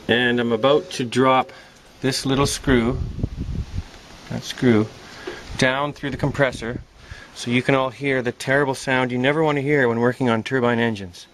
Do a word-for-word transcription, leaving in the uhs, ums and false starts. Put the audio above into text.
And I'm about to drop this little screw, that screw, down through the compressor so you can all hear the terrible sound you never want to hear when working on turbine engines.